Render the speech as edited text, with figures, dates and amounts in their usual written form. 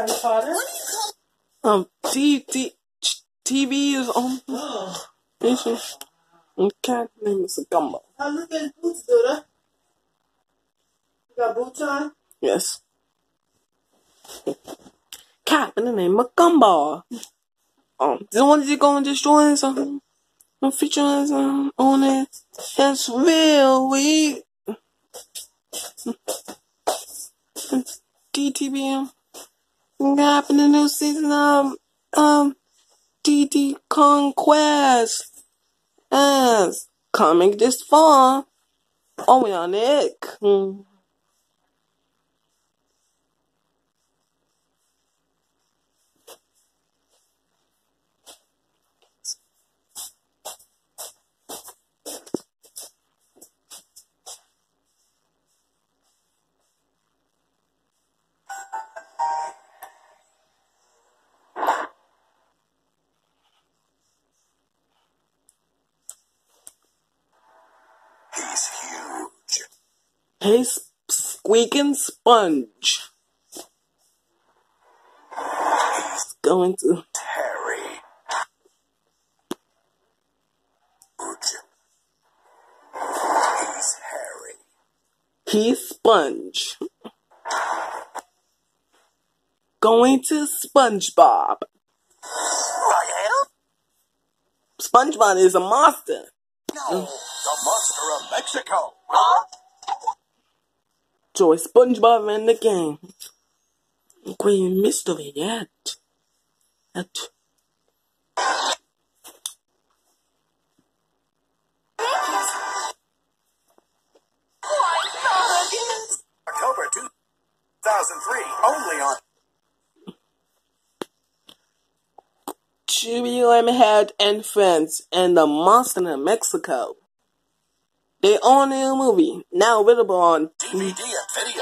grandfather. TV is on. And cat name is a gumbo. Oh, look at his boots, Duda. You got boots on? Yes. Cat in the name of Gumball. The one you going to destroy something? I'm featuring on it. It's real weak. DTBM. Got in the new season of DD Conquest. As coming this fall. Oh, yeah, Nick. He's huge. He's squeaking sponge. He's going to Harry. Huge. He's Harry. He's sponge. Going to SpongeBob. I am? SpongeBob is a monster. No, the monster of Mexico. Huh? Joy SpongeBob in the game. Great mystery yet. October 2003, only on Chewy, LemonHead, and Friends and the Monster in Mexico. They own a movie, now available on DVD and video.